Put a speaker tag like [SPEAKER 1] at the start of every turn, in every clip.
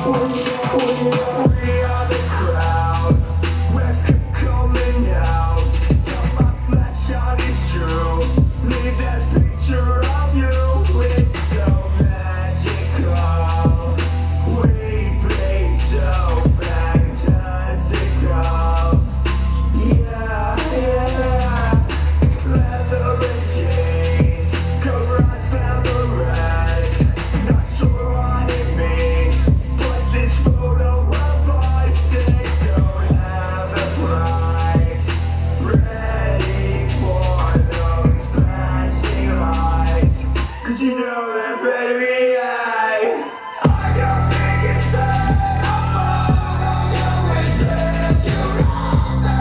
[SPEAKER 1] You know that, baby, I'm your biggest fan. I'll follow you until you love me.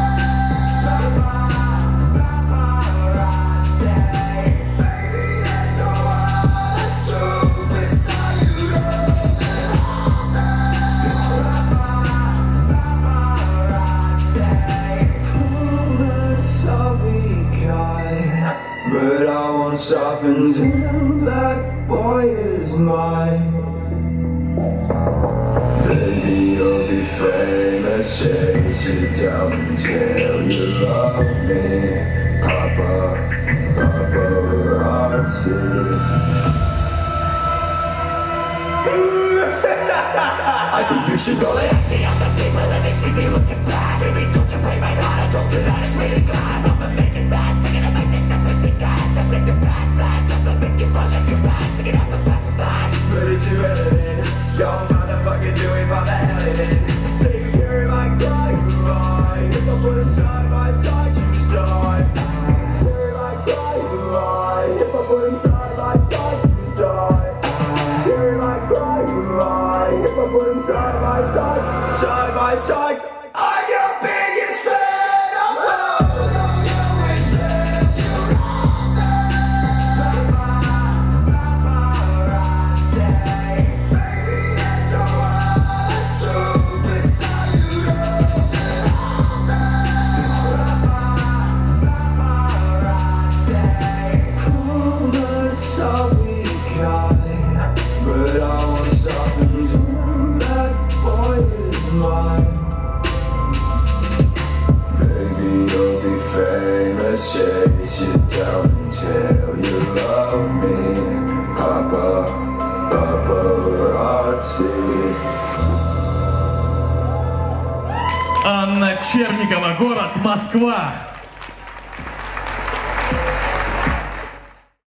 [SPEAKER 1] Paparazzi, baby, that's all a superstar. You know that I'm paparazzi. Promise I'll be kind, but I won't stop until that boy is mine. Baby, you'll be famous, chase you down until you love me. Paparazzi. I think you should know that I see all the people and they see me looking bad. Baby, don't you break my heart, I told you that it's really glad. I'ma make it bad, singing about the stuff with the guys. Don't make the bad flags, I'm gonna make it run like your bad. Singing up and pass it by. But it's irrelevant, y'all motherfuckers doing for the hell of it. Say you carry my cry, you lie. If I put them side by side, you die. Carry my cry, you lie. If I put them side by side, you die. Carry my cry, you lie. If I put them side by side, side by side, I'm your biggest fan. I'm following you until you love me. Paparazzi, baby, that's all a superstar. You know that I'm paparazzi. Promise I'll be kind, but I won't stop until that boy is mine. Baby, you'll be famous, chase you down until you love me. Paparazzi.
[SPEAKER 2] Анна Черникова, город Москва.